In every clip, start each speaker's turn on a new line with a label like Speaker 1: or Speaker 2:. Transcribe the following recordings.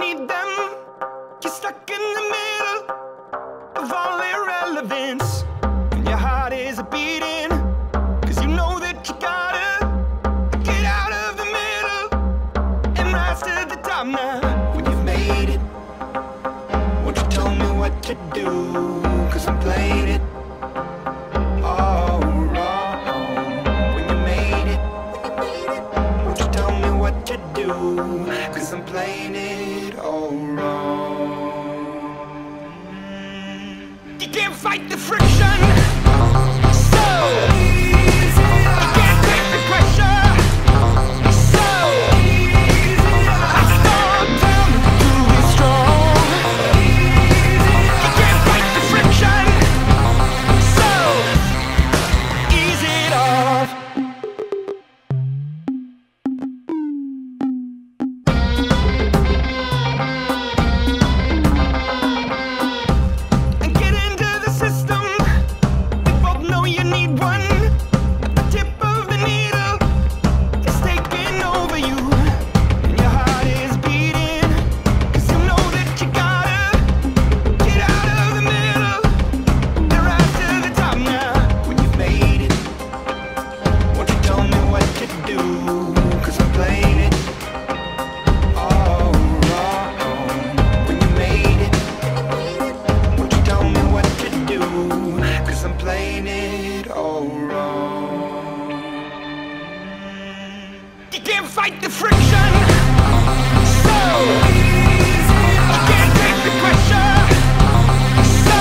Speaker 1: need them. You're stuck in the middle of all irrelevance. And your heart is beating, cause you know that you gotta get out of the middle and rise to the top now. When you've made it, won't you tell me what to do? Cause I'm playing it all wrong. When you made it, won't you tell me what to do? Cause I'm playing it all wrong. You can't fight the friction, so you can't take the pressure, so I start down to be strong. You can't fight the friction, so ease it off. And get into the system. We both know you need one. At the tip of the needle is taking over you, and your heart is beating, cause you know that you gotta get out of the middle and rise to the top now. When you've made it, won't you tell me what to do? Cause I'm playing it all wrong. When you made it, won't you tell me what to do? Cause I'm playing it all wrong. You can't fight the friction, so you can't take the pressure, so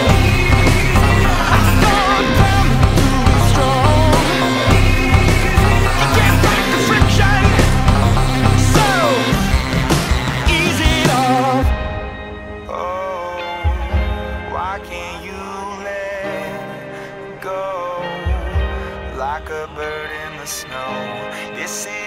Speaker 1: I start down to be strong. You can't fight the friction, so ease it off. Oh, why can't you let go like a bird in the snow? This is